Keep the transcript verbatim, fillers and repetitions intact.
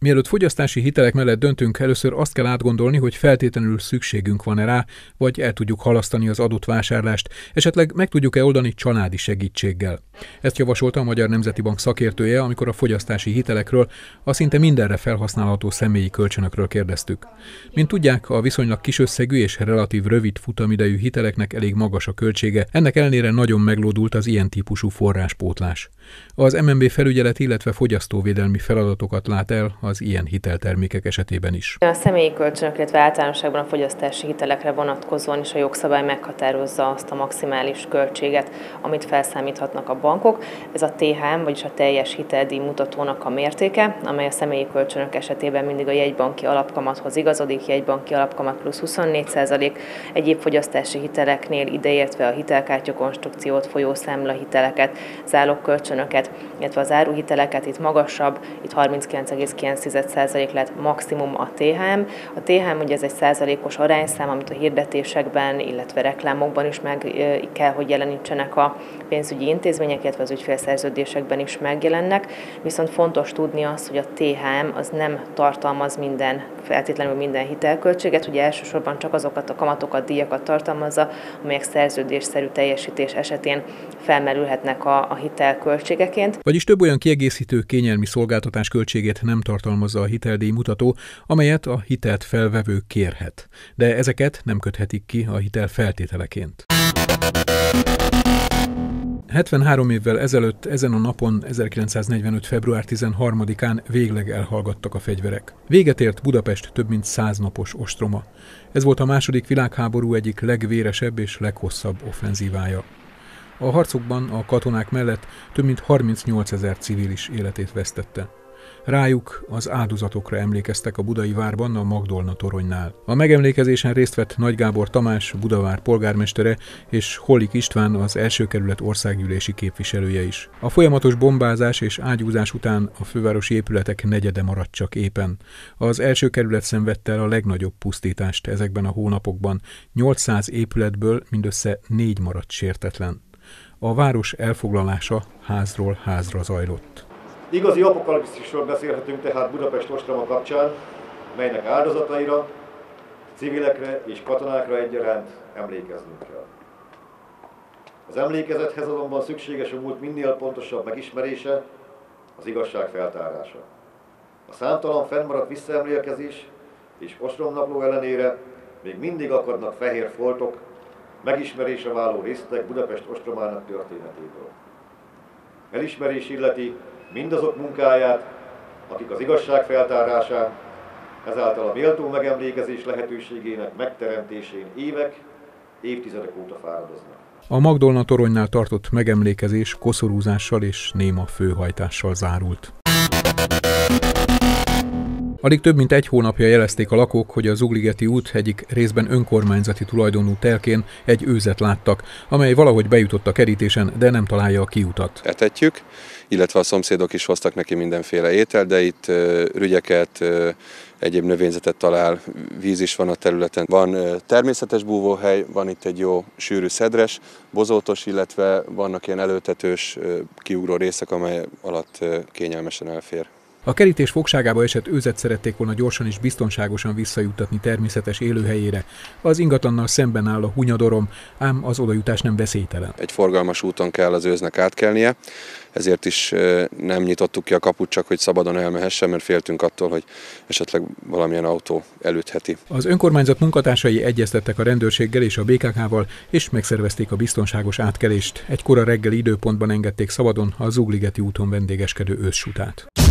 Mielőtt fogyasztási hitelek mellett döntünk, először azt kell átgondolni, hogy feltétlenül szükségünk van-e rá, vagy el tudjuk halasztani az adott vásárlást, esetleg meg tudjuk-e oldani családi segítséggel. Ezt javasolta a Magyar Nemzeti Bank szakértője, amikor a fogyasztási hitelekről, a szinte mindenre felhasználható személyi kölcsönökről kérdeztük. Mint tudják, a viszonylag kisösszegű és relatív rövid futamidejű hiteleknek elég magas a költsége, ennek ellenére nagyon meglódult az ilyen típusú forráspótlás. Az em en bé felügyelet, illetve fogyasztóvédelmi feladatokat lát el az ilyen hiteltermékek esetében is. A személyi kölcsönök, illetve általánosságban a fogyasztási hitelekre vonatkozóan is a jogszabály meghatározza azt a maximális költséget, amit felszámíthatnak a bankok. Ez a té há em, vagyis a teljes hiteldíj mutatónak a mértéke, amely a személyi kölcsönök esetében mindig a jegybanki alapkamathoz igazodik, jegybanki alapkamat plusz huszonnégy százalék, egyéb fogyasztási hiteleknél ideértve a hitelkártya konstrukciót, folyószámla hiteleket, zálogkölcsönöket, illetve az áruhiteleket, itt magasabb, itt harminckilenc egész kilenc százalék lett maximum a té há em. A té há em ugye ez egy százalékos arányszám, amit a hirdetésekben, illetve reklámokban is meg kell, hogy jelenítsenek a pénzügyi intézmények, illetve az ügyfélszerződésekben is megjelennek. Viszont fontos tudni azt, hogy a té há em az nem tartalmaz minden, feltétlenül minden hitelköltséget, ugye elsősorban csak azokat a kamatokat, díjakat tartalmazza, amelyek szerződésszerű teljesítés esetén felmerülhetnek a, a hitelköltségeként. Vagyis több olyan kiegészítő kényelmi szolgáltatás költségét nem tartalmazza a hiteldíj mutató, amelyet a hitelt felvevő kérhet. De ezeket nem köthetik ki a hitel feltételeként. hetvenhárom évvel ezelőtt ezen a napon, ezerkilencszáznegyvenöt. február tizenharmadikán végleg elhallgattak a fegyverek. Véget ért Budapest több mint száz napos ostroma. Ez volt a második világháború egyik legvéresebb és leghosszabb offenzívája. A harcokban a katonák mellett több mint harmincnyolcezer civil is életét vesztette. Rájuk, az áldozatokra emlékeztek a budai várban, a Magdolna toronynál. A megemlékezésen részt vett Nagy Gábor Tamás, Budavár polgármestere, és Hollik István, az első kerület országgyűlési képviselője is. A folyamatos bombázás és ágyúzás után a fővárosi épületek negyede maradt csak épen. Az első kerület szenvedte el a legnagyobb pusztítást ezekben a hónapokban. nyolcszáz épületből mindössze négy maradt sértetlen. A város elfoglalása házról házra zajlott. Igazi apokalipszisról beszélhetünk tehát Budapest ostroma kapcsán, melynek áldozataira, civilekre és katonákra egyaránt emlékeznünk kell. Az emlékezethez azonban szükséges a múlt minél pontosabb megismerése, az igazság feltárása. A számtalan fennmaradt visszaemlékezés és ostromnapló ellenére még mindig akadnak fehér foltok, megismerésre váló részletek Budapest ostromának történetéből. Elismerés illeti mindazok munkáját, akik az igazság feltárásán, ezáltal a méltó megemlékezés lehetőségének megteremtésén évek, évtizedek óta fáradoznak. A Magdolna toronynál tartott megemlékezés koszorúzással és néma főhajtással zárult. Alig több mint egy hónapja jelezték a lakók, hogy a Zugligeti út egyik részben önkormányzati tulajdonú telkén egy őzet láttak, amely valahogy bejutott a kerítésen, de nem találja a kiutat. Etetjük, illetve a szomszédok is hoztak neki mindenféle étel, de itt rügyeket, egyéb növényzetet talál, víz is van a területen. Van természetes búvóhely, van itt egy jó sűrű szedres, bozótos, illetve vannak ilyen előtetős, kiugró részek, amely alatt kényelmesen elfér. A kerítés fogságába esett őzet szerették volna gyorsan és biztonságosan visszajuttatni természetes élőhelyére. Az ingatlannal szemben áll a Hunyadorom, ám az odajutás nem veszélytelen. Egy forgalmas úton kell az őznek átkelnie, ezért is nem nyitottuk ki a kaput, csak hogy szabadon elmehessen, mert féltünk attól, hogy esetleg valamilyen autó elütheti. Az önkormányzat munkatársai egyeztettek a rendőrséggel és a bé ká ká-val, és megszervezték a biztonságos átkelést. Egy kora reggeli időpontban engedték szabadon a Zugligeti úton vendégeskedő őssutát.